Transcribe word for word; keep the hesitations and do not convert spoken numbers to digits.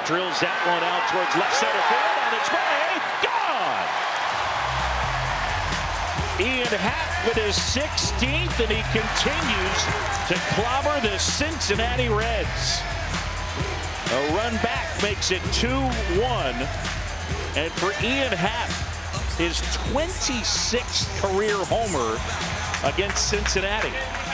drills that one out towards left center field. On its way, gone! Ian Happ with his sixteenth, and he continues to clobber the Cincinnati Reds. A run back makes it two one. And for Ian Happ, his twenty-sixth career homer against Cincinnati.